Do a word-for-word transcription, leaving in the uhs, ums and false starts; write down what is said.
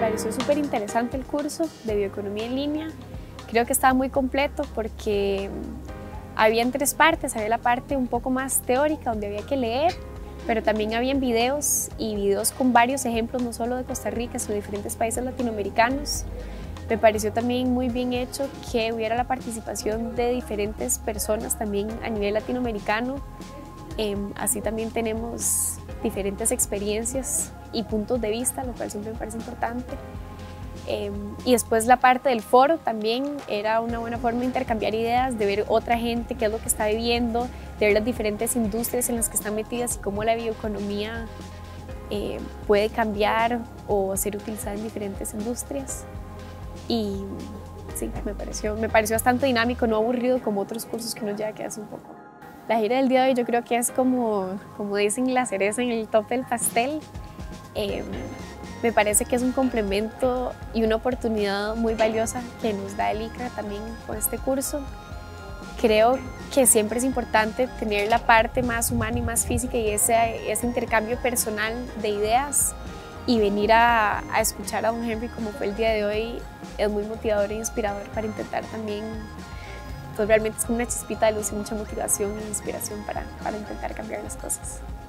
pareció súper interesante el curso de bioeconomía en línea. Creo que estaba muy completo porque había tres partes. Había la parte un poco más teórica donde había que leer, pero también habían videos y videos con varios ejemplos, no solo de Costa Rica, sino de diferentes países latinoamericanos. Me pareció también muy bien hecho que hubiera la participación de diferentes personas también a nivel latinoamericano. Eh, así también tenemos diferentes experiencias y puntos de vista, lo cual siempre me parece importante. Eh, y después la parte del foro también era una buena forma de intercambiar ideas, de ver otra gente, qué es lo que está viviendo, de ver las diferentes industrias en las que están metidas y cómo la bioeconomía eh, puede cambiar o ser utilizada en diferentes industrias. Y sí, me pareció, me pareció bastante dinámico, no aburrido como otros cursos que uno ya queda un poco. La gira del día de hoy yo creo que es como, como dicen, la cereza en el top del pastel. Eh, me parece que es un complemento y una oportunidad muy valiosa que nos da el I C R A también con este curso. Creo que siempre es importante tener la parte más humana y más física y ese, ese intercambio personal de ideas, y venir a, a escuchar a don Henry como fue el día de hoy es muy motivador e inspirador para intentar también, pues realmente es como una chispita de luz y mucha motivación e inspiración para, para intentar cambiar las cosas.